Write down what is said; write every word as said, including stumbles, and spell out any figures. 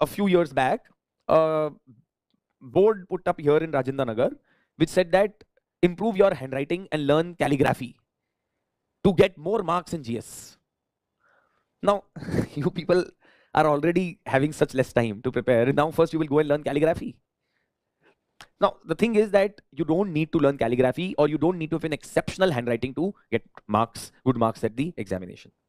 a few years back, a board put up here in Rajinder Nagar, which said that improve your handwriting and learn calligraphy to get more marks in G S. Now, you people are already having such less time to prepare. Now first you will go and learn calligraphy. Now, the thing is that you don't need to learn calligraphy, or you don't need to have an exceptional handwriting to get marks, good marks at the examination.